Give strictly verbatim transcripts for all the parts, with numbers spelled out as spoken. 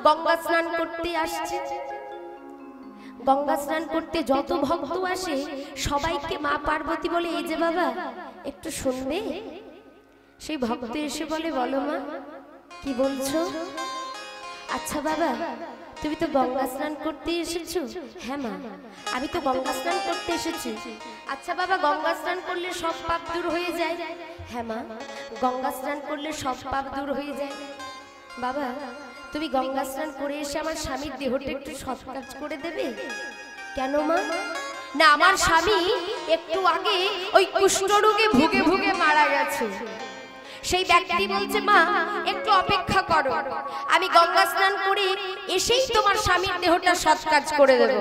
গঙ্গা স্নান করতে আসছে। গঙ্গা স্নান করতে যত ভক্ত আসে সবাইকে মা পার্বতী বলে, এই যে বাবা একটু শুনবে। সেই ভক্ত এসে বলে, বলো মা, কি বলছো? আচ্ছা বাবা, তুমি তো গঙ্গা স্নান করতে এসেছো? হ্যাঁ মা, আমি তো গঙ্গা স্নান করতে এসেছি। আচ্ছা বাবা, গঙ্গা স্নান করলে সব পাপ দূর হয়ে যায়? হ্যাঁ মা, গঙ্গা স্নান করলে সব পাপ দূর হয়ে যায়। বাবা, তুমি গঙ্গা স্নান করে এসে আমার স্বামীর দেহটা একটু সৎকাজ করে দেবে। কেন মা? না, আমার স্বামী একটু আগে ওই কুষ্ঠরোগে ভুগে ভুগে মারা গেছে। সেই ব্যক্তি বলছে, মা একটু অপেক্ষা করো, আমি গঙ্গা স্নান করে এসেই তোমার স্বামীর দেহটা সৎকাজ করে দেব।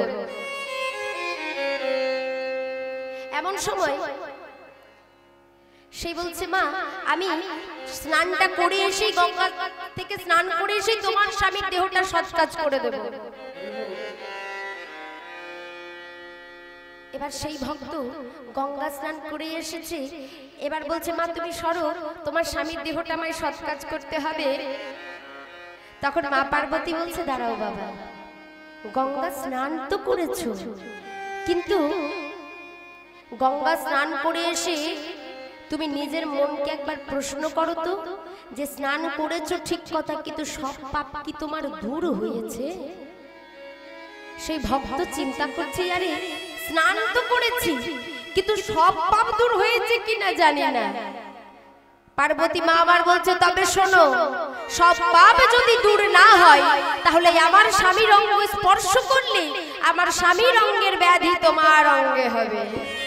এমন সময় সেই বলছে, মা আমি স্নানটা করে এসেই, গঙ্গা থেকে স্নান করে এসেই তোমার স্বামীর দেহটা সৎকাজ করে দেব। এবার সেই ভক্ত গঙ্গা স্নান করে এসেছে, এবার বলছে, মা তুমি সরো, তোমার স্বামীর দেহটা আমায় সৎকাজ করতে হবে। তখন মা পার্বতী বলছে, দাঁড়াও বাবা, গঙ্গা স্নান তো করেছো, কিন্তু গঙ্গা স্নান করে এসে তুমি নিজের মনকে একবার প্রশ্ন করো তো, যে স্নান করেছো ঠিক কথা, কিন্তু সব পাপ কি তোমার দূর হয়েছে? সেই ভক্ত চিন্তা করছে, আরে স্নান তো করেছি, কিন্তু সব পাপ দূর হয়েছে কিনা জানি না। পার্বতী মা আবার বলছে, তবে শোনো, সব পাপ যদি দূর না হয়, তাহলে আমার স্বামীর অঙ্গ স্পর্শ করলে আমার স্বামীর অঙ্গের ব্যাধি তোমার অঙ্গে হবে।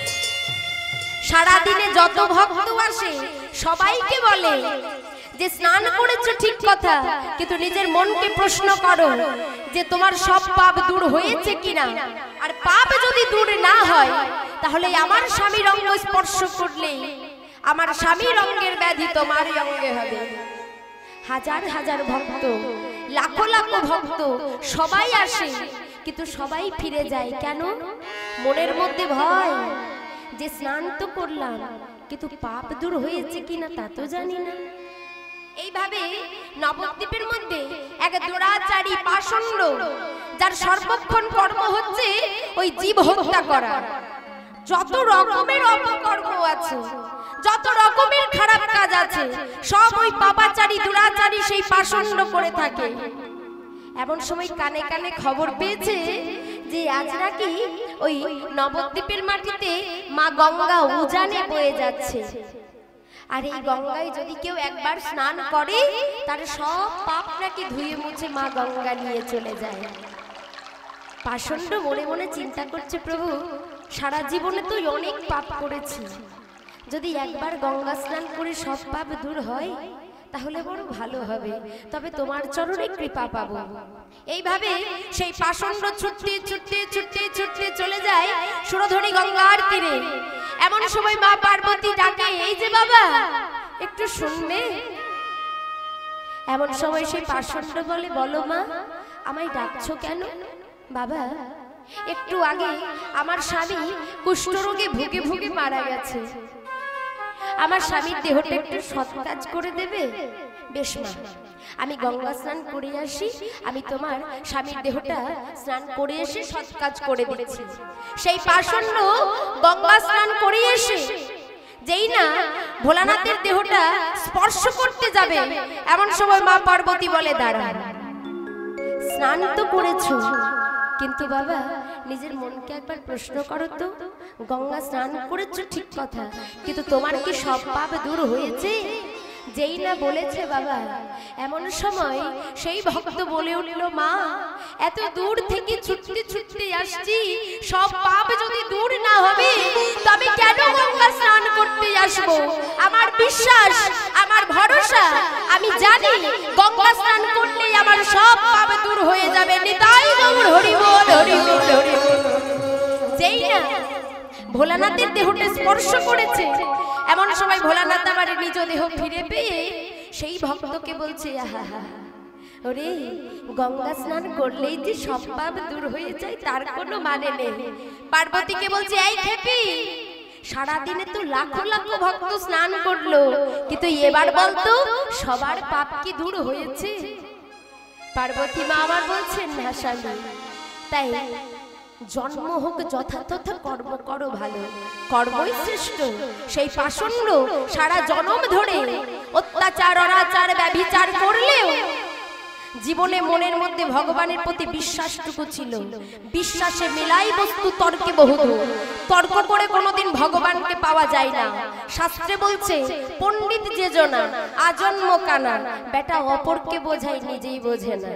সারা দিনে যত ভক্ত আসে সবাইকে বলে যে স্নান করেছো ঠিক কথা, কিন্তু নিজের মনকে প্রশ্ন করো যে তোমার সব পাপ দূর হয়েছে কিনা। আর পাপ যদি দূর না হয়, তাহলে আমার স্বামীর অঙ্গ স্পর্শ করলে আমার স্বামীর অঙ্গের ব্যাধি তোমার অঙ্গে হবে। হাজার হাজার ভক্ত, লাখো লাখো ভক্ত সবাই আসে, কিন্তু সবাই ফিরে যায়। কেন? মনের মধ্যে ভয়, যে স্নান তো করলাম, কিন্তু পাপ দূর হয়েছে কিনা তা তো জানি না। এইভাবে নবদ্বীপের মধ্যে এক দুরাচারী পাষণ্ড, যার সর্বক্ষণ কর্ম হচ্ছে ওই জীব হত্যা করা, যত রকমের অপকর্ম আছে, যত রকমের খারাপ কাজ আছে, সব ওই পাপাচারী দুরাচারী সেই পাষণ্ড করে থাকে। এমন সময় কানে কানে খবর পেয়েছে যে আজ নাকি ওই নবদ্বীপের মাটিতে মা গঙ্গা উজানে বয়ে যাচ্ছে। আর এই গঙ্গায় যদি কেউ একবার স্নান করে, তার সব পাপ নাকি ধুয়ে মুছে মা গঙ্গা নিয়ে চলে যায়। পাষণ্ড মনে মনে চিন্তা করছে, প্রভু সারা জীবনে তো অনেক পাপ করেছি, যদি একবার গঙ্গা স্নান করে সব পাপ দূর হয় তাহলে বড় ভালো হবে, তবে তোমার চরণে কৃপা পাবো। এইভাবে সেই পাষণ্ড ছুটতে ছুটতে ছুটতে ছুটতে চলে যায় সুরধনী গঙ্গার তীরে। এমন সময় মা পার্বতী ডাকে, এই যে বাবা একটু শুনবে। এমন সময় সেই পাষণ্ড বলে, বলো মা, আমায় ডাকছো কেন? বাবা, একটু আগে আমার স্বামী কুষ্ঠরোগে ভুগে ভুগে মারা গেছে, আমার স্বামীর দেহটা একটু সৎকাজ করে দেবে? বেশ মা, আমি গঙ্গা স্নান করে আসি, আমি তোমার স্বামীর দেহটা স্নান করে এসে সৎকাজ করে দিচ্ছি। সেই পাষণ্ড গঙ্গা স্নান করে এসে যেই না ভোলানাথের দেহটা স্পর্শ করতে যাবে, এমন সময় মা পার্বতী বলে, দাঁড়া, স্নান তো করেছো, কিন্তু বাবা নিজের মনকে একবার প্রশ্ন করো তো, গঙ্গা স্নান করেছো ঠিক কথা, কিন্তু তোমার কি সব পাপ দূর হয়েছে? যেই না বলেছে বাবা, এমন সময় সেই ভক্ত বলে উঠল, মা এত দূর থেকে ছুটতে ছুটতে আসছি, সব পাপ যদি দূর না হবে তবে কেন গঙ্গা স্নান করতে আসবো? আমার বিশ্বাস, আমার ভরসা, আমি জানি গঙ্গা স্নান করলে আমার সব পাপ দূর হয়ে যাবে। নিতাই গৌর হরি বল, হরি বল, হরি বল। যেই না ভোলানাথের দেহটা স্পর্শ করেছে, এমন সময় ভোলানাথ আমার নিজ দেহ ফিরে পেয়ে সেই ভক্তকে বলছে, আহা হা, ওরে গঙ্গা স্নান করলেই যে সব পাপ দূর হয়ে যায় তার কোনো মানে নেই। পার্বতীকে বলছে, এই খেপি, সারাদিনে তো লাখো লাখো ভক্ত স্নান করলো, কিন্তু এবার বলতো সবার পাপ কি দূর হয়েছে? পার্বতী মা আবার বলছেন না স্বামী, তাই জন্ম হোক যথাযথ কর্ম করো ভালো, কর্মই শ্রেষ্ঠ। সেই পাষণ্ড সারা জন্ম ধরে অত্যাচার অনাচার ব্যভিচার করলেও জীবনে মনের মধ্যে ভগবানের প্রতি বিশ্বাসটুকু ছিল। বিশ্বাসে মেলাই বস্তু তর্কে বহুদূর, তর্ক করে কোনোদিন ভগবানকে পাওয়া যায় না। শাস্ত্রে বলছে পণ্ডিত যে জনা আজন্ম কানা, বেটা অপরকে বোঝায় নিজেই বোঝে না।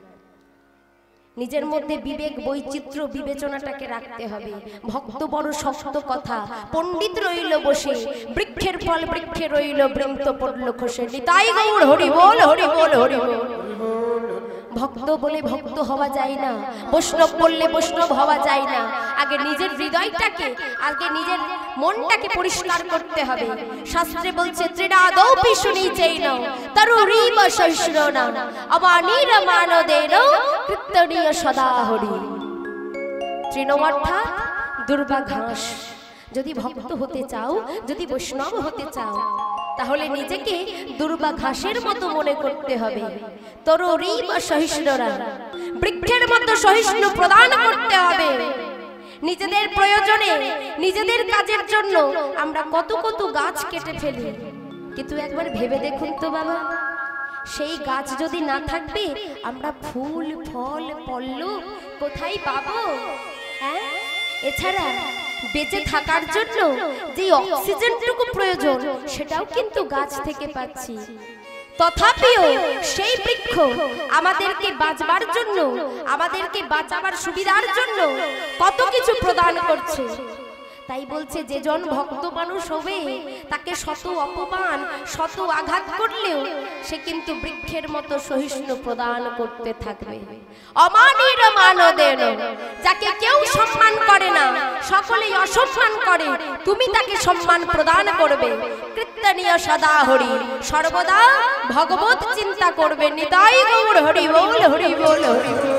নিজের মধ্যে বিবেক বৈচিত্র্য বিবেচনাটাকে রাখতে হবে। ভক্ত বড় শক্ত কথা, পণ্ডিত রইল বসে, বৃক্ষের ফল বৃক্ষে রইল, বৃন্ত পড়ল খসে। নিতাই গৌর হরি বল, হরি বল, হরি বল। ভক্ত বলে ভক্ত হওয়া যায় না, বৈষ্ণব বললে বৈষ্ণব হওয়া যায় না। আগে নিজের হৃদয়টাকে, আগে নিজের মনটাকে পরিষ্কার করতে হবে। শাস্ত্রে বলছে ত্রিনাদৌ পিশুনি চেইন তরুরীব সহিষ্ণুনা অমানির মানদেন কীর্তনীয় সদা হরি। তৃণ অর্থাৎ দুর্বা ঘাস। যদি ভক্ত হতে চাও, যদি বৈষ্ণব হতে চাও, তাহলে নিজেকে দুর্বা ঘাসের মতো মনে করতে হবে। তরুরীব সহিষ্ণুরা, বৃক্ষের মতো সহিষ্ণু প্রদান করতে হবে। নিজেদের প্রয়োজনে, নিজেদের কাজের জন্য আমরা কত কত গাছ কেটে ফেলি, কিন্তু একবার ভেবে দেখুন তো বাবা, সেই গাছ যদি না থাকবে আমরা ফুল ফল পল্লব কোথায় পাবো? হ্যাঁ, এছাড়া বেঁচে থাকার জন্য যে অক্সিজেনটুকু প্রয়োজন সেটাও কিন্তু গাছ থেকে পাচ্ছি। তথাপিও সেই বৃক্ষ আমাদেরকে বাঁচবার জন্য, আমাদেরকে বাঁচাবার সুবিধার জন্য কত কিছু প্রদান করছে। তাই বলছে যে জন ভক্ত মানুষ হবে তাকে শত অপমান শত আঘাত করলেও সে কিন্তু বৃক্ষের মতো সহিষ্ণু প্রদান করতে থাকবে। অমানির মানদেন, যাকে কেউ সম্মান করে না, সকলেই অসম্মান করে, তুমি তাকে সম্মান প্রদান করবে। কীর্তনীয় সদা হরি, সর্বদা ভগবত চিন্তা করবে। নিতাই গৌর হরি বল, হরি বল, হরি বল।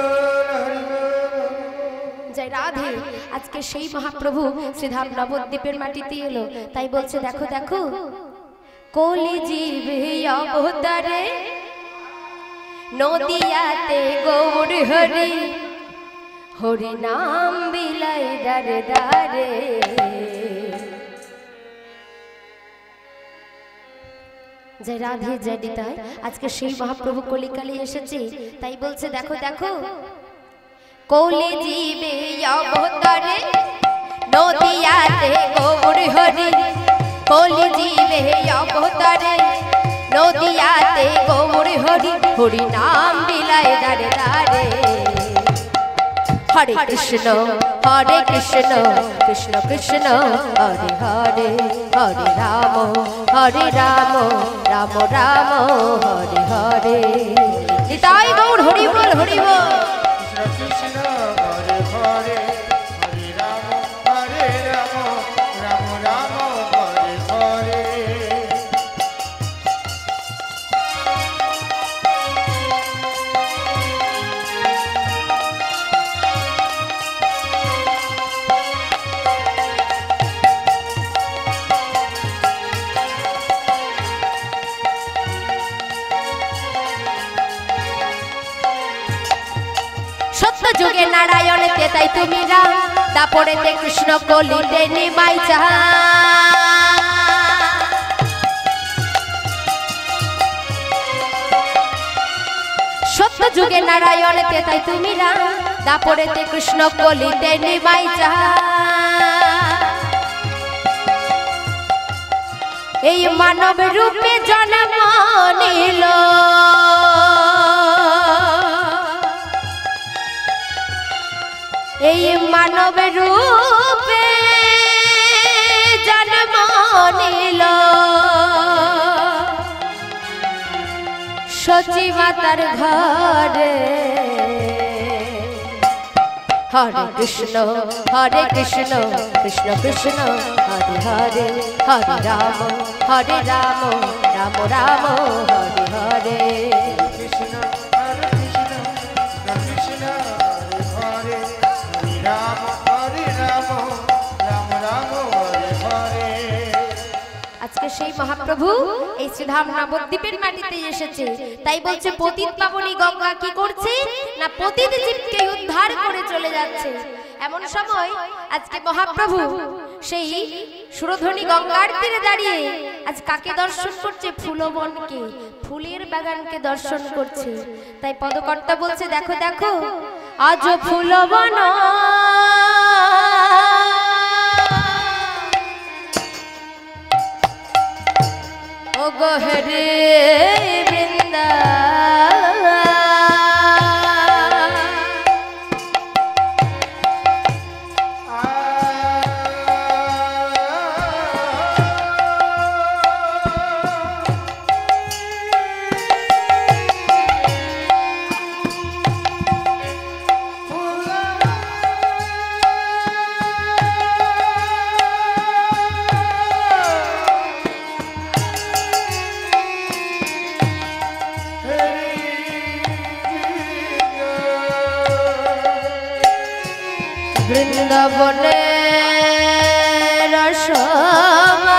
জয় রাধে। আজকে সেই মহাপ্রভু শ্রীধাম নবদ্বীপের মাটিতে এলো, তাই বলছে দেখো দেখো কলি জীবে অবতারে নদিয়াতে গৌর হরি, হরি নাম বিলাই দারে দারে। জয় রাধে, জয় নিতাই। আজকে সেই মহাপ্রভু কলিকালে এসেছে, তাই বলছে দেখো দেখো কলি জীবে অবতারে নদিয়াতে গৌর হরি, কলি জীবে অবতারে নদিয়াতে গৌর হরি, হরি নাম বিলায় দারে দারে। হরে কৃষ্ণ হরে কৃষ্ণ কৃষ্ণ কৃষ্ণ হরে হরে, হরে রাম হরে রাম রাম রাম হরে হরে। নিতাই গৌর হরি বল, হরি বল। কৃষ্ণ হরে হরে, হরে রাম হরে রাম রাম রাম হরে হরে। যুগে নারায়ণতে তাই তুমি রাম, দাপড়েতে কৃষ্ণ কলিতে নিমাই চাহা। সত্য যুগে নারায়ণতে তাই তুমি রাম, দাপড়েতে কৃষ্ণ কলিতে নিমাই চাহা। এই মানব রূপে জন্ম নিল, এই মানব রূপে জন্ম নিল, সচি মাতার ঘরে। হরে কৃষ্ণ হরে কৃষ্ণ কৃষ্ণ কৃষ্ণ হরে হরে, হরে রাম হরে রাম রাম রাম হরে হরে। কৃষ্ণ হরে কৃষ্ণ কৃষ্ণ হরে হরে, হরে রাম হরে রাম রাম রাম হরে হরে। আজকে সেই মহাপ্রভু এই শ্রীধাম নবদ্বীপের মাটিতে এসেছে। তাই বলছে পতিত পাবনী গঙ্গা কি করছে না পতিত জীবকে উদ্ধার করে চলে যাচ্ছে। এমন সময় আজকে মহাপ্রভু সেই সুরধ্বনি গঙ্গার তীরে দাঁড়িয়ে আজ কাকে দর্শন করছে? ফুলবনকে, ফুলের বাগানকে দর্শন করছে। তাই পদকর্তা বলছে দেখো দেখো আজ ফুলবন ও গো হেরে বৃন্দা বৃন্দাবনে রসমা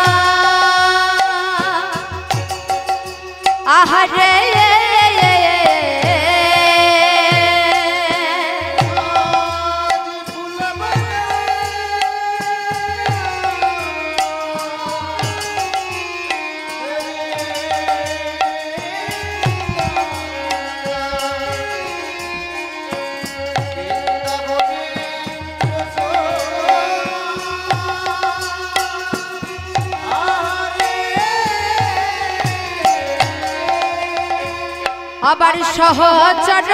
আহারে আবার সহচর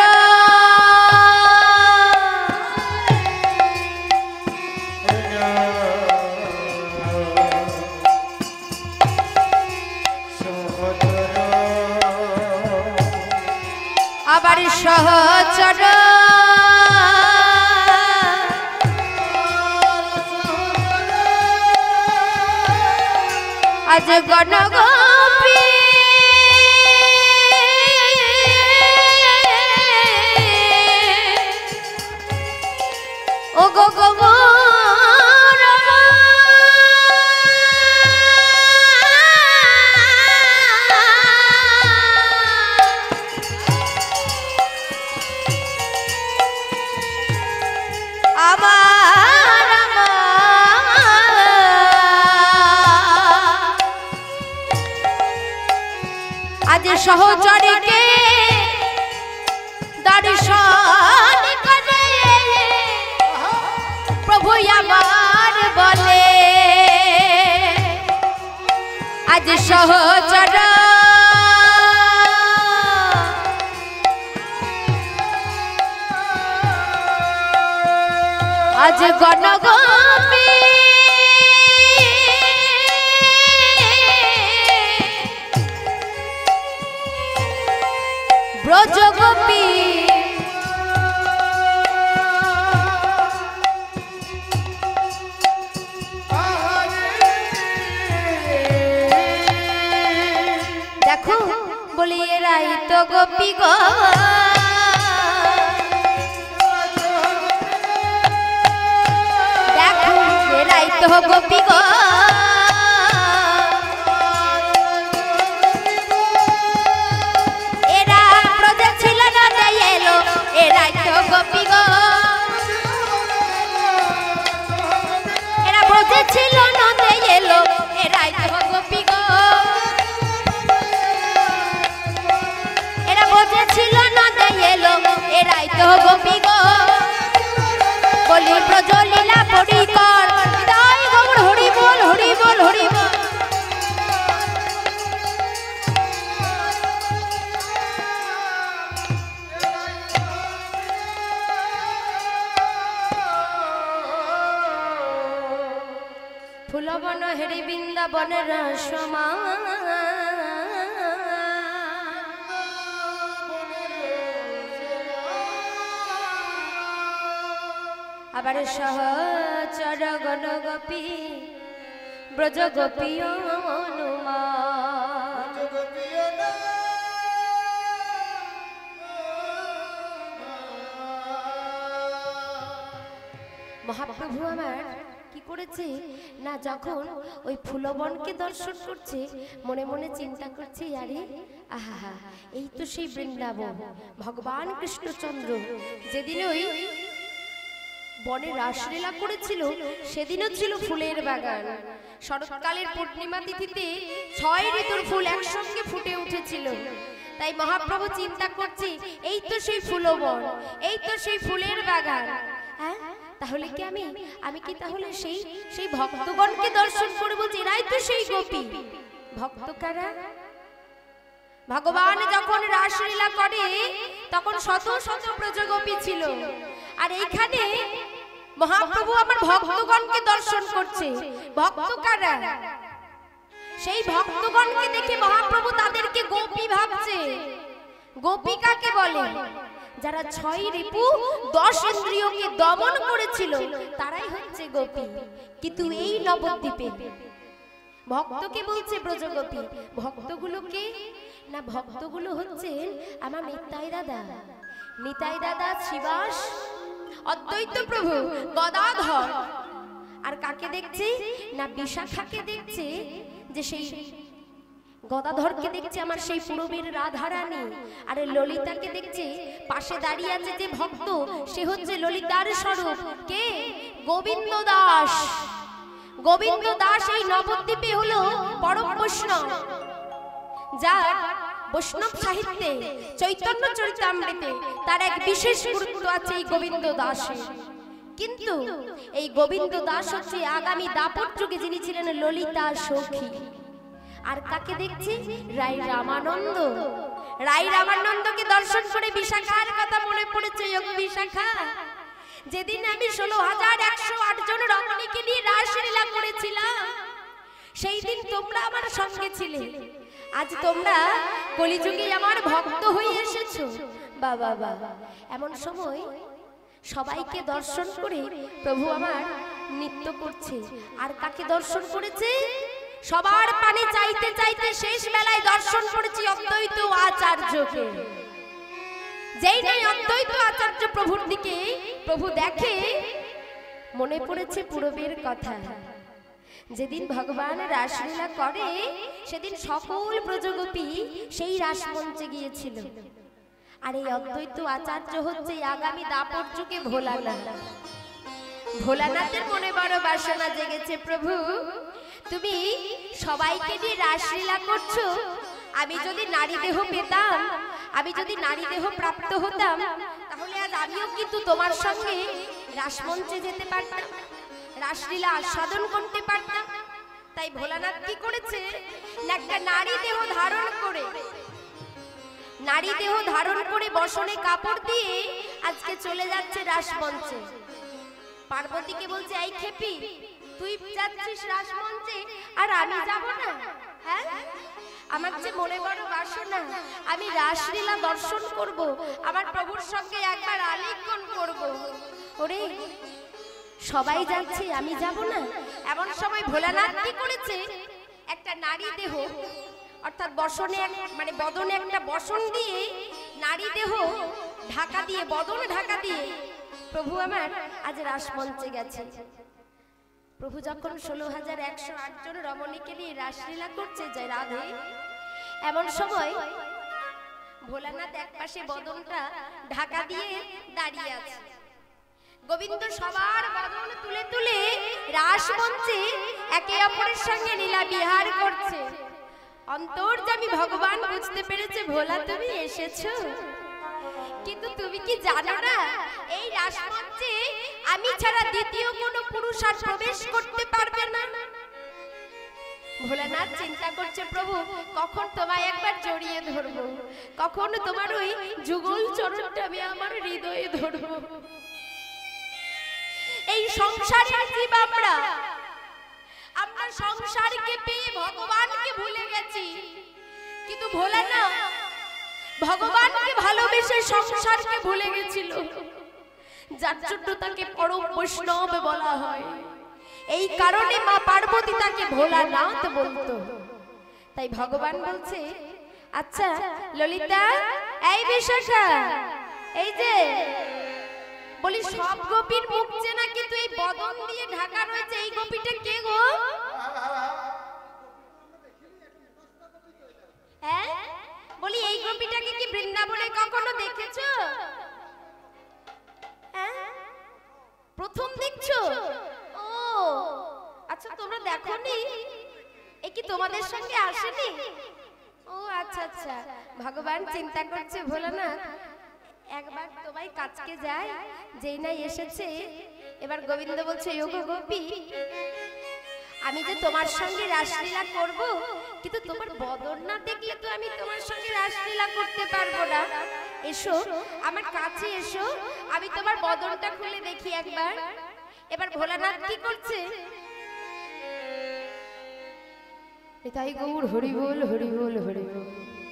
আবার সহচর আজ গণগোপী ও গো গো গো আমার আজ সহচরীকে দর্শন করে প্রভু আমার বলে আজ সহচর আজ গণগোপী ব্রজগোপী দেখো বলি এরাই তো গোপী গো দেখো এরাই তো গোপী গো এরা ব্রজে ছিল না তাই এলো এরাই তো গোপী গো এরা ব্রজে ছিল না তাই এলো এরাই তো গোপী গো ছিল না তাই এলো এরাই তো গোপী গো বলি ব্রজলীলা পরিকর তাই গৌর হরি বল হরি বল হরি বল ফুলবন হেরি বৃন্দাবনের রসমা আবার সহচর গণগোপী ব্রজগোপী অনুমা মহাপ্রভু আমার কি করেছে না, যখন ওই ফুলবনকে দর্শন করছে মনে মনে চিন্তা করছে, আরে আহা, এই তো সেই বৃন্দাবন, ভগবান কৃষ্ণচন্দ্র যেদিন ওই বনে রাসলীলা করেছিল সেদিনও ছিল ফুলের বাগান। শরৎকালের পূর্ণিমা তিথিতে ছয় ঋতুর ফুল একসঙ্গে ফুটে উঠেছিল। তাই মহাপ্রভু চিন্তা করছে, এই তো সেই ফুলবন, এই তো সেই ফুলের বাগান। হ্যাঁ, তাহলে কি আমি আমি কি তাহলে সেই সেই ভক্তগণকে দর্শন করব, এরাই তো সেই গোপী। ভক্ত কারা? ভগবান যখন রাসলীলা করে তখন শত শত ব্রজগোপী ছিল, আর এইখানে মহাপ্রভু আমার ভক্তগণকে দর্শন করছে। ভক্ত কারা? সেই ভক্তগণকে দেখে মহাপ্রভু তাদেরকে গোপী ভাবছে। গোপী কাকে বলে? যারা ছয় রিপু দশ ইন্দ্রিয়কে দমন করেছিল তারাই হচ্ছে গোপী। কিন্তু এই নবদ্বীপে ভক্তকে বলছে ব্রজগোপী। ভক্তগুলোকে না, ভক্তগুলো হচ্ছেন আমার নিতাই দাদা, নিতাই দাদা, শ্রীবাস, অদ্বৈত প্রভু, গদাধর। আর কাকে দেখছি না, বিশাখাকে দেখছে, যে সেই গদাধরকে দেখছে আমার সেই পুরবীর রাধারানী। আর ললিতাকে দেখছে পাশে দাঁড়িয়ে আছে যে ভক্ত, সে হচ্ছে ললিতার স্বরূপ। কে? গোবিন্দ দাস। গোবিন্দ দাস এই নবদ্বীপে হলো পরম বৈষ্ণব, যার বৈষ্ণব সাহিত্যে চৈতন্য চরিতামৃতে তার এক বিশেষ গুরুত্ব আছে এই গোবিন্দ দাসের। কিন্তু এই গোবিন্দ দাস হচ্ছে আগামী দাপর যুগে যিনি ছিলেন ললিতা সখী। আর কাকে দেখছি? রাই রামানন্দ। রাই রামানন্দকে দর্শন করে বিশাখার কথা মনে পড়েছে। বিশাখা, যেদিন আমি ষোলো হাজার একশো আট জন রমণীকে নিয়ে রাসলীলা করেছিলাম, সেই দিন তোমরা আমার সঙ্গে ছিলে। আজ তোমরা কলিযুগে আমার ভক্ত হয়ে এসেছো। বাবা বাবা, এমন সময় সবাইকে দর্শন করে প্রভু আমার নৃত্য করছে। আর কাকে দর্শন করেছে? সবার পানে চাইতে চাইতে শেষ বেলায় দর্শন করেছি অদ্বৈত আচার্যকে। যেই নাই অদ্বৈত আচার্য প্রভুর দিকে প্রভু দেখে, মনে পড়েছে পূর্বের কথা। যেদিন ভগবান রাসলীলা করে সেদিন সকল ব্রজগোপী সেই রাসমঞ্চে গিয়েছিল। আর এই অদ্বৈত আচার্য হচ্ছে আগামী দাপর যুগে ভোলানাথ। ভোলানাথের মনে বড় বাসনা জেগেছে, প্রভু তুমি সবাইকে নিয়ে রাসলীলা করছো, আমি যদি নারী দেহ পেতাম, আমি যদি নারী দেহ প্রাপ্ত হতাম, তাহলে আজ আমিও কিন্তু তোমার সঙ্গে রাসমঞ্চে যেতে পারতাম, রাসলীলা আস্বাদন করতে পারতাম। তাই ভোলানাথ কি করেছে, একটা নারী দেহ ধারণ করে, নারী দেহ ধারণ করে বসনে কাপড় দিয়ে আজকে চলে যাচ্ছে রাসমঞ্চে। পার্বতীকে বলছে, এই খেপি, তুই যাচ্ছিস রাসমঞ্চে আর আমি যাব না? হ্যাঁ, আমার যে মনে বড় বাসনা, আমি রাসলীলা দর্শন করব, আমার প্রভুর সঙ্গে একবার আলিঙ্গন করব। ওরে, সবাই যাচ্ছে, আমি যাব না? এমন সময় ভোলানাথ কি করেছে, একটা নারী দেহ অর্থাৎ বসনে মানে বদনে একটা বসন দিয়ে নারী দেহ ঢাকা দিয়ে, বদন ঢাকা দিয়ে প্রভু আমার আজ রাসমঞ্চে গেছে। প্রভু যখন ষোলো হাজার একশো আট জন রমণীকে নিয়ে রাসলীলা করছে যায় রাধে, এমন সময় ভোলানাথ এক পাশে বদনটা ঢাকা দিয়ে দাঁড়িয়ে আছে। গোবিন্দ সবার বদন তুলে তুলে রাসমঞ্চে একে অপরের সঙ্গে লীলা বিহার করছে। অন্তর্যামী ভগবান বুঝতে পেরেছে, ভোলা তুমি এসেছো, কিন্তু তুমি কি জানো না এই রাসমঞ্চে আমি ছাড়া দ্বিতীয় কোনো পুরুষ আর প্রবেশ করতে পারবে না। ভোলানাথ চিন্তা করছে, প্রভু কখন তোমায় একবার জড়িয়ে ধরবো, কখন তোমার ওই যুগল চরণটা আমি আমার হৃদয়ে ধরবো। এই সংসারের জীব আমরা, আমরা সংসারকে পেয়ে ভগবানকে ভুলে গেছি। কিন্তু ভোলানাথ ভগবানকে ভালোবেসে সংসারকে ভুলে গেছিল, যার জন্য তাকে পরম বৈষ্ণব বলা হয়। এই কারণে মা পার্বতী তাকে ভোলানাথ বলতো। তাই ভগবান বলছে, আচ্ছা ললিতা, এই বিশাখা, এই যে বলি সব গোপীর মুখ চেনা, কিন্তু এই বদন দিয়ে ঢাকা রয়েছে, এই গোপীটা কে গো? হ্যাঁ বলি এই গোপীটাকে কি বৃন্দাবনে কখনো দেখেছো? হ্যাঁ প্রথম দেখছো? ও আচ্ছা, তোমরা দেখোনি? এ কি তোমাদের সঙ্গে আসেনি? ও আচ্ছা আচ্ছা, ভগবান চিন্তা করছে ভোলানাথ একবার তোমায় কাছকে যায়, যেই নাই এসেছে। এবার গোবিন্দ বলছে, ওগো গোপী, আমি যে তোমার সঙ্গে রাসলীলা করব, কিন্তু তোমার বদন না দেখলে তো আমি তোমার সঙ্গে রাসলীলা করতে পারবো না। এসো আমার কাছে এসো, আমি তোমার বদনটা খুলে দেখি একবার। এবার ভোলানাথ কি করছে? তাই গৌর হরি বল হরি বল হরি বল।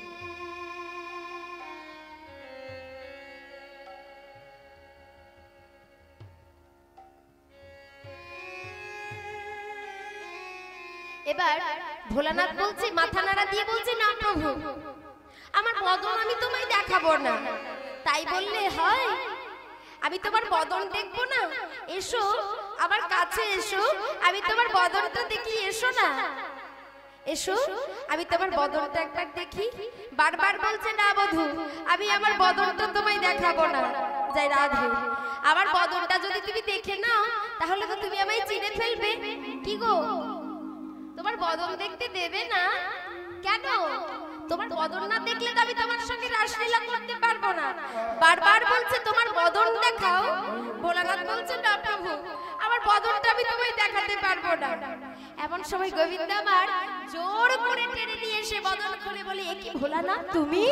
এবার ভোলানাথ বলছে, মাথা নাড়া দিয়ে বলছে, না প্রভু, আমার বদন আমি তোমায় দেখাবো না। তাই বললে হয়? আমি তোমার বদন দেখবো না? এসো আমার কাছে এসো, আমি তোমার বদনটা দেখি। এসো না, এসো আমি তোমার বদনটা একবার দেখি। বারবার বলছে, না বধূ, আমি আমার বদনটা তোমায় দেখাবো না। যাই রাধে, আমার বদনটা যদি তুমি দেখে নাও তাহলে তো তুমি আমায় চিনে ফেলবে। কি গো, তোমার বদন দেখতে দেবে না কেন? তোমার বদন না দেখলে তো আমি তোমার সঙ্গে রাসলীলা করতে পারবো না। বারবার বলছে তোমার বদন দেখাও। ভোলানাথ বলছে, না প্রভু, আমার বদনটা আমি তোমায় দেখাতে পারবো না। এমন সময় গোবিন্দ আমার জোর করে টেনে নিয়ে এসে বদন খুলে বলে, এ কি ভোলানাথ তুমি?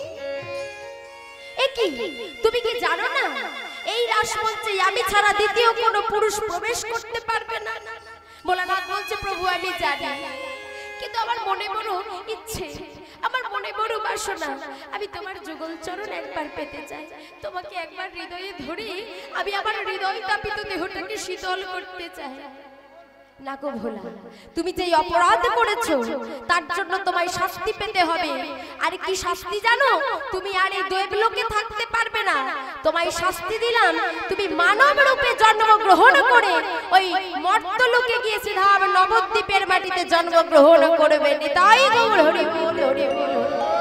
এ কি তুমি কি জানো না এই রাসমঞ্চে আমি ছাড়া দ্বিতীয় কোনো পুরুষ প্রবেশ করতে পারবে না? ভোলানাথ বলছে, প্রভু আমি জানি, কিন্তু আমার মনে বড় ইচ্ছে, আমার মনে বড় বাসনা, আমি তোমার যুগল চরণ একবার পেতে চাই। তোমাকে একবার হৃদয়ে ধরে আমি আমার হৃদয় তাপিত দেহটাকে শীতল করতে চাই। না গো ভোলা, তুমি যে অপরাধ করেছো তার জন্য তোমায় শাস্তি পেতে হবে। আর কি শাস্তি জানো? তুমি আর এই দেবলোকে থাকতে পারবে না। তোমায় শাস্তি দিলাম, তুমি মানব রূপে জন্মগ্রহণ করে ওই মর্ত্যলোকে গিয়ে সিধা নবদ্বীপের মাটিতে জন্মগ্রহণ করবে। তাই গৌর হরি বল হরি বল।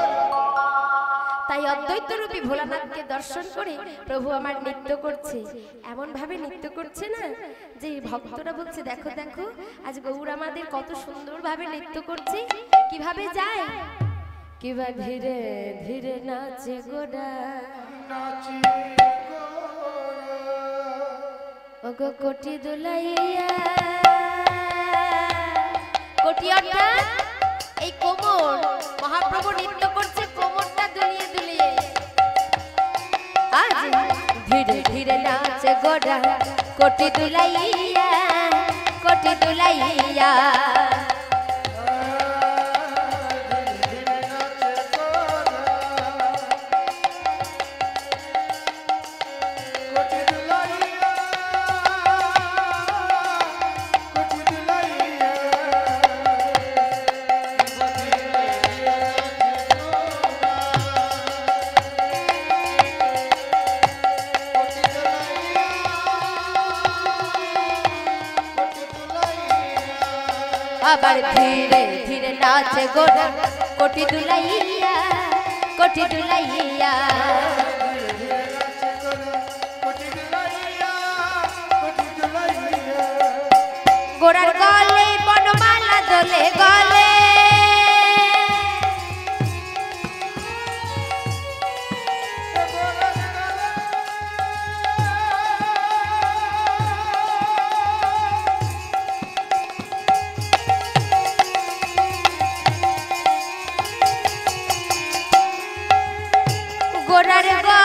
তাই অদ্বৈত রূপী ভোলানাথকে দর্শন করে প্রভু আমার নৃত্য করছে, এমন ভাবে নৃত্য করছে না যে ভক্তরা বলছে, দেখো দেখো আজ গৌর আমাদের কত সুন্দর ভাবে নৃত্য করছে। কিভাবে যায়? কিবা ধীরে ধীরে নাচে গোরা, নাচে ওগো কোটি দুলাইয়া। কোটি অর্থাৎ এই কোমর। মহাপ্রভু নৃত্য করছে কোমরটা দুলিয়ে দুলিয়ে। আজ ধীরে ধীরে নাচে গোরা, কোটি দুলাইয়া, কোটি দুলাইয়া। আবার ধীরে ধীরে নাচে গোরা, কোটি দুলাইয়া, কোটি দুলাইয়া। গোরার গলে বনমালা দোলে গলে, গোরার গলে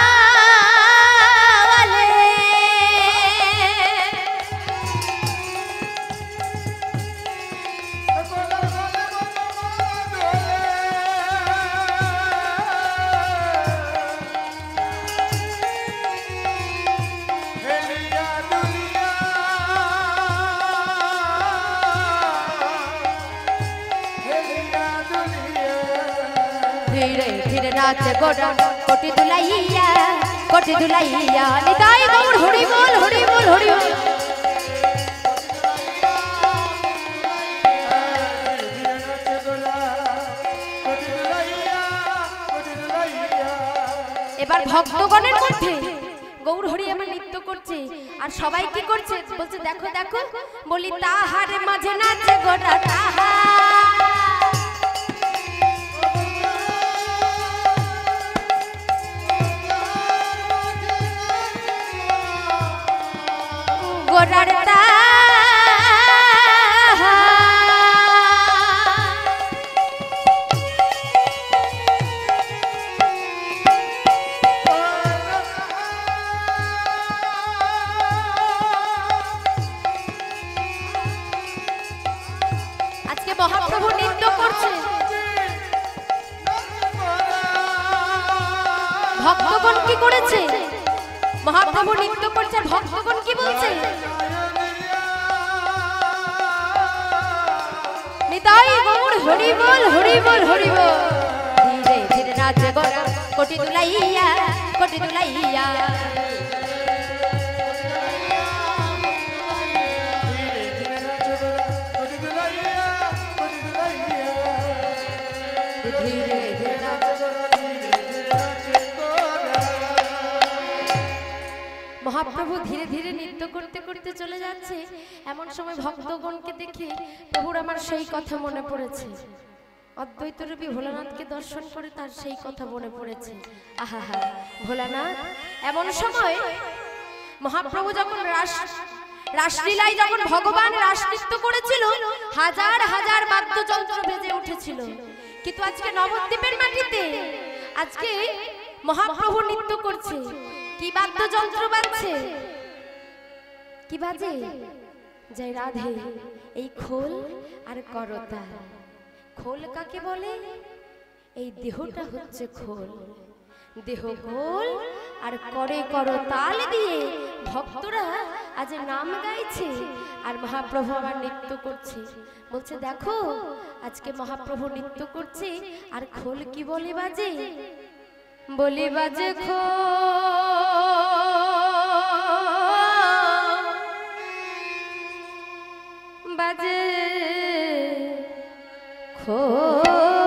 ধীরে ধীরে নাচে গোরা, কোটি দুলাইয়া, কোটি দুলাইয়া। নিতাই গৌর হরি বল হরি বল হরি বল। এবার ভক্তগণের মধ্যে গৌর হরি আমার নৃত্য করছে আর সবাই কি করছে বলছে দেখো দেখো বলি তাহার মাঝে নাচে গোটা তাহা গোড়ার তাহা আজকে মহাপ্রভু নৃত্য করছে ভক্তগণ কি করেছে মহাপ্রভু নৃত্য করছে ভক্তগণ কি বলছে নিতাই গৌর হরি বল হরি বল হরি বল ধীরে ধীরে নাচে গোরা কোটি দুলাইয়া কোটি দুলাইয়া মহাপ্রভু ধীরে ধীরে নৃত্য করতে করতে চলে যাচ্ছে এমন সময় ভক্তগণকে দেখে প্রভুর আমার সেই কথা মনে পড়েছে অদ্বৈত রূপী ভোলানাথকে দর্শন করে তার সেই কথা মনে পড়েছে আহা হা ভোলানাথ এমন সময় মহাপ্রভু যখন রাস রাসলীলায় যখন ভগবান রাস নৃত্য করেছিল হাজার হাজার বাদ্যযন্ত্র বেজে উঠেছিল কিন্তু আজকে নবদ্বীপের মাটিতে আজকে মহাপ্রভু নৃত্য করছে কি বাদ্যযন্ত্র বাজছে কি বাজে জয় রাধে এই খোল আর করতা খোল কাকে বলে এই দেহটা হচ্ছে খোল দেহ খোল আর করে করতাল দিয়ে ভক্তরা আজ নাম গাইছে আর মহাপ্রভু আবার নৃত্য করছে বলছে দেখো আজকে মহাপ্রভু নৃত্য করছে আর খোল কি বলে বাজে বলি বাজে খোল বাজে খোল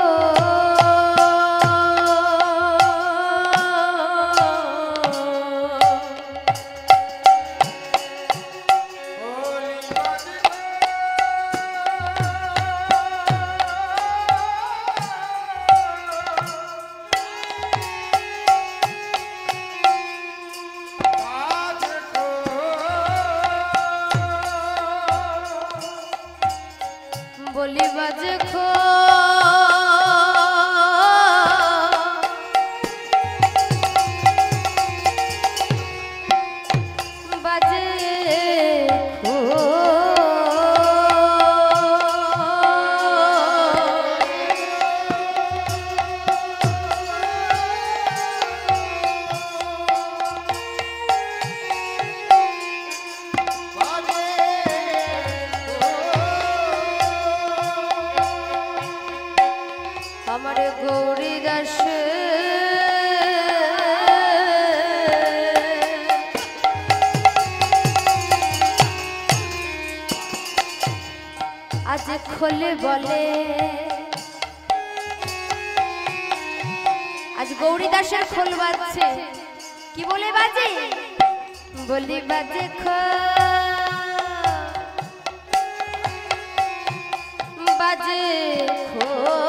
বলি বাজে খোল বাজে আমার গৌরী দাস আজ খোলে বলে আজ গৌরী দাসের খোল বাজছে কি বলে বাজে বলি বাজে খোল বাজে খোল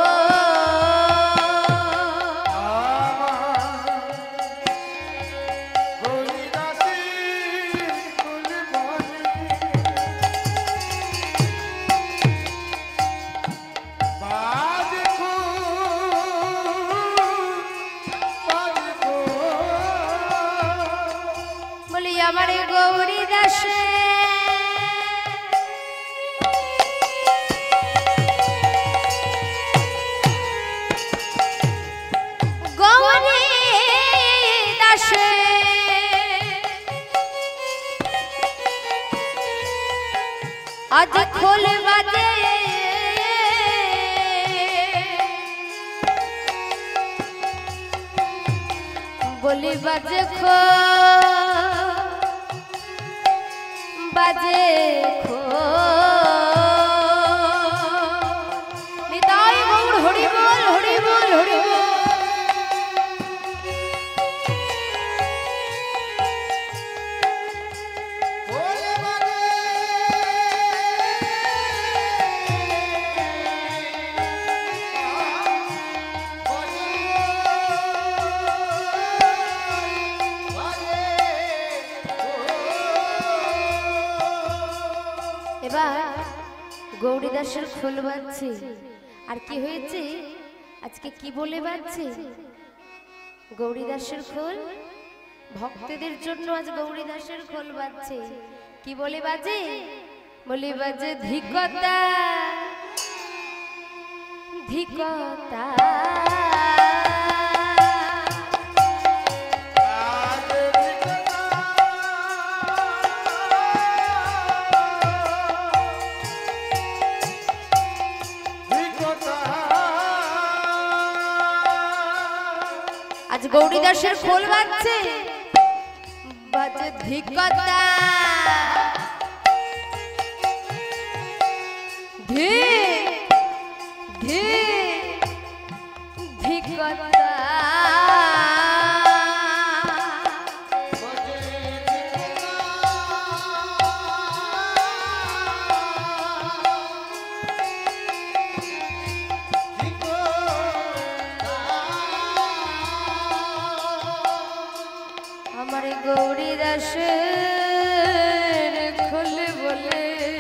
আমার গৌরী দাসে গৌরী দাসে আজ খোল বাজে বলি বাজে খোল গৌরীদাসের খোল বাজছে। আর কি হয়েছে আজকে কি বলে বাজছে? গৌরীদাসের খোল ভক্তদের জন্য আজ গৌরীদাসের খোল বাজছে। কি বলে বাজে? বলে বাজে ধিকতা ধিকতা আজ গৌরীদাসের খোল বাজছে, বাজে ধিকতা ধি ধি ধিকতা। আমার গৌরীদাসের খোল বলে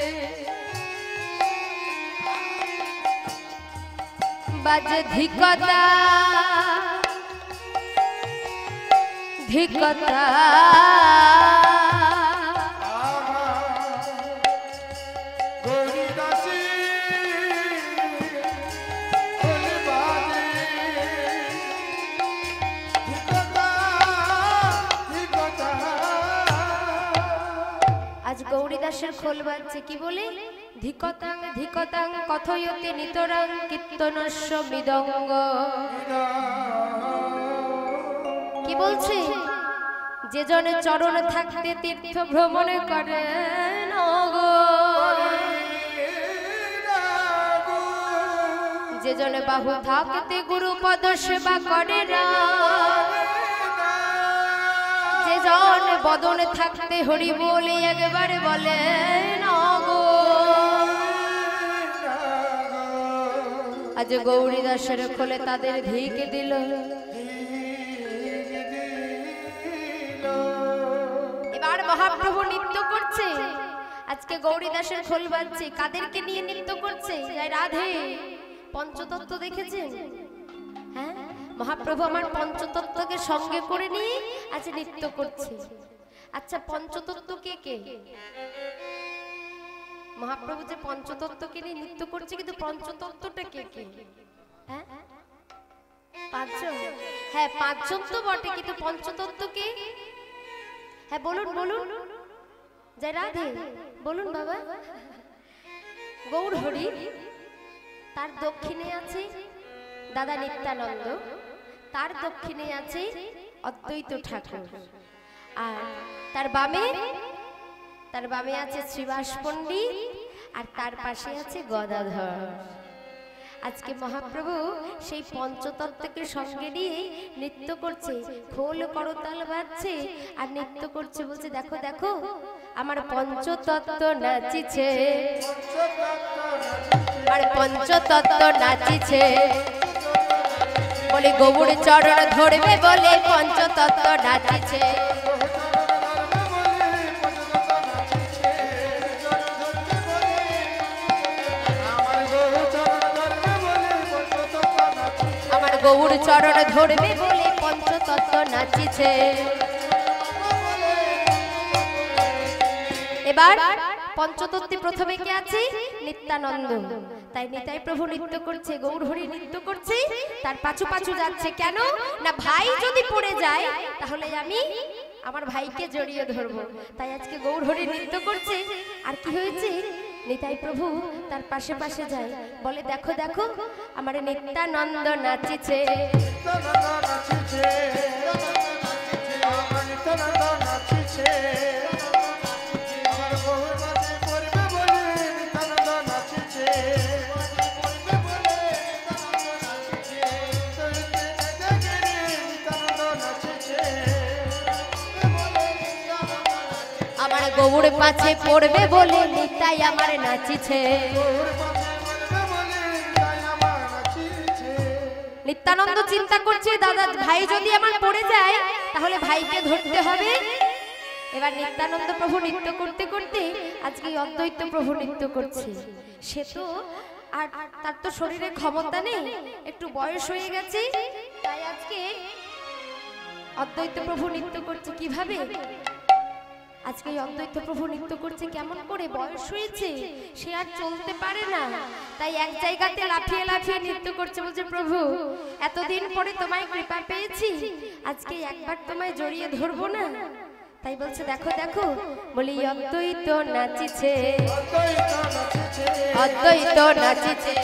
বাজে ধিকতা ধিকতা। আজ গৌরীদাসের খোল বাজছে কি বলে? ধিকতাং ধিকতাং কথয়তে নিতরাং কীর্তনস্য মৃদঙ্গ। কি বলছে? যে জনে চরণ থাকতে তীর্থ ভ্রমণ করেন গো, যে জনে বাহু থাকতে গুরু পদ সেবা করে না, যে জন বদন থাকতে হরি বলে একবারে বলে গো। আজ গৌরীদাসের খোলে তাদের ধিক দিল। এবার মহাপ্রভু নৃত্য করছে। আজকে গৌরীদাসের খোল বাজছে। কাদেরকে নিয়ে নৃত্য করছে? রাধে পঞ্চতত্ত্ব দেখেছেন? হ্যাঁ, মহাপ্রভু আমার পঞ্চতত্ত্বকে সঙ্গে করে নিয়ে আজ নৃত্য করছে। আচ্ছা, পঞ্চতত্ত্ব কে কে? মহাপ্রভু যে পঞ্চতত্ত্বকে নিয়ে নৃত্য করছে, কিন্তু পঞ্চতত্ত্বটা কে কে? হ্যাঁ, পাঁচজন। হ্যাঁ, পাঁচজন তো বটে, কিন্তু পঞ্চতত্ত্ব কে? হ্যাঁ বলুন বলুন, জয় রাধে বলুন বাবা। গৌর হরি, তার দক্ষিণে আছে দাদা নিত্যানন্দ, তার দক্ষিণে আছে অদ্বৈত ঠাকুর, আর তার বামে তার বামে আছে শ্রীবাস পণ্ডিত, আর তার পাশে আছে গদাধর। আজকে মহাপ্রভু সেই পঞ্চতত্ত্বকে সঙ্গে নিয়ে নৃত্য করছে, খোল করতাল বাজছে আর নৃত্য করছে। বলছে দেখো দেখো আমার পঞ্চতত্ত্ব নাচিছে, আর পঞ্চতত্ত্ব নাচিছে। বলে গৌর চরণ ধরবে বলে পঞ্চতত্ত্ব নাচিছে। আমার গৌর চরণ ধরবে বলে পঞ্চতত্ত্ব নাচিছে। এবার পঞ্চতত্ত্বে প্রথমে কে আছে? নিত্যানন্দ। তাই নিতাই প্রভু নৃত্য করছে, গৌর হরি নৃত্য করছে, তার পাছু পাছু যাচ্ছে। কেন না, ভাই যদি পড়ে যায় তাহলে আমি আমার ভাইকে জড়িয়ে ধরবো। তাই আজকে গৌর হরি নৃত্য করছে। আর কি হয়েছে? নিতাই প্রভু তার পাশে পাশে যায়, বলে দেখো দেখো আমার নিত্যানন্দ নাচিছে। আমার গৌর পাছে পড়বে বলে নিতাই আমার নাচিছে। নিত্যানন্দ চিন্তা করছে, দাদা ভাই যদি আমার পড়ে যায় তাহলে ভাইকে ধরতে হবে, এবার নিত্যানন্দ প্রভু নৃত্য করতে করতে আজকে অদ্বৈত প্রভু নৃত্য করছে। সে তো আর তার তো শরীরে ক্ষমতা নেই, একটু বয়স হয়ে গেছে, তাই আজকে অদ্বৈত প্রভু নৃত্য করছে। কিভাবে আজকে অদ্বৈত প্রভু নৃত্য করছে? কেমন করে? বয়স হয়েছে, সে আর চলতে পারে না, তাই এক জায়গাতে লাফিয়ে লাফিয়ে নৃত্য করছে। বলছে, প্রভু এতদিন পরে তোমায় কৃপা পেয়েছি, আজকে একবার তোমায় জড়িয়ে ধরবো না? তাই বলছে, দেখো দেখো, বলি অদ্বৈত নাচিছে, অদ্বৈত নাচিছে,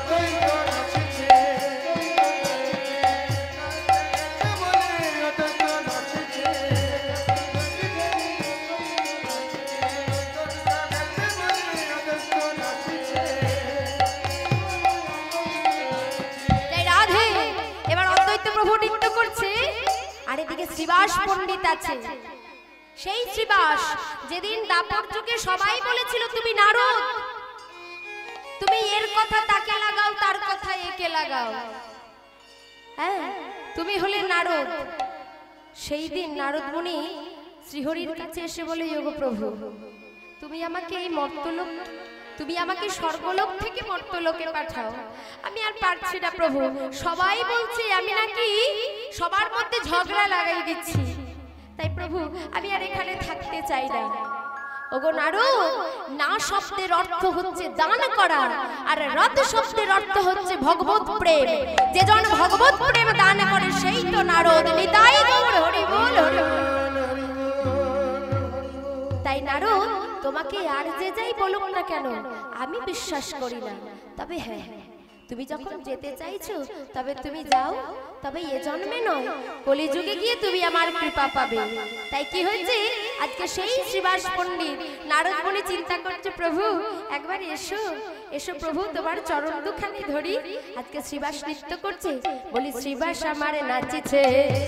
প্রভু নৃত্য করছে। আর এদিকে শ্রীবাস পণ্ডিত আছে। সেই শ্রীবাস যেদিন দাপর যুগে সবাই বলেছিল তুমি নারদ, তুমি এর কথা তাকে লাগাও, তার কথা একে লাগাও, হ্যাঁ তুমি হলে নারদ। সেই দিন নারদ মুনি শ্রীহরির কাছে এসে বলে, ওগো প্রভু, তুমি আমাকে এই মর্তলোক, তুমি আমাকে স্বর্গলোক থেকে মর্তলোকে পাঠাও, আমি আর পারছি না প্রভু। সবাই বলছে আমি নাকি সবার মধ্যে ঝগড়া লাগাই দিচ্ছি, তাই প্রভু আমি আর এখানে থাকতে চাই না। ওগো নারদ, না শব্দের অর্থ হচ্ছে দান করা, আর রত শব্দের অর্থ হচ্ছে ভগবত প্রেম। যে জন ভগবত প্রেম দান করে সেই তো নারদ। নিতাই গৌর হরি বল, হরি বল। তাই নারদ, তোমাকে আর যে যাই বলুক না কেন আমি বিশ্বাস করি না, তবে হ্যাঁ তুমি যখন যেতে চাইছো তবে তুমি যাও, তবে এ জন্মে নয়, কলিযুগে গিয়ে তুমি আমার কৃপা পাবে। তাই কি হয়েছে, আজকে সেই শ্রীবাস পণ্ডিত নারদ মুনি চিন্তা করছে, প্রভু একবার এসো, এসো প্রভু, তোমার চরণ দুখানি ধরি। আজকে শ্রীবাস নৃত্য করছে। বলি, শ্রীবাস আমার নাচিছে,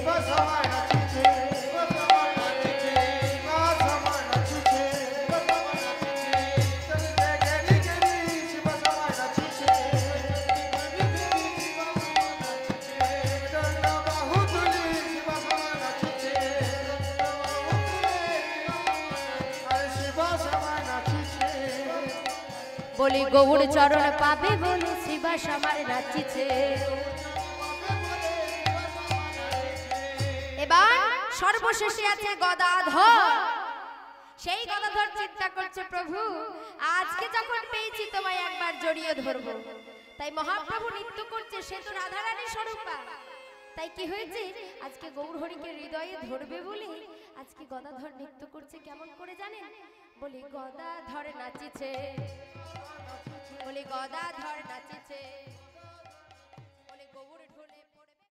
বলি গৌর চরণ পাবে, বলি শ্রীবাস আমার নাচিছে। এবার সর্বশেষে আছে গদাধর। সেই গদাধর চিন্তা করছে, প্রভু আজকে যখন পেয়েছি তোমায় একবার জড়িয়ে ধরবো। তাই মহাপ্রভু নৃত্য করছে, সে তো রাধারানী স্বরূপা। তাই কি হয়েছে, আজকে গৌর হরিকে হৃদয়ে ধরবে বলে আজকে গদাধর নৃত্য করছে। কেমন করে জানেন? বলি গদাধর নাচিছে, বলি গদাধর নাচিছে।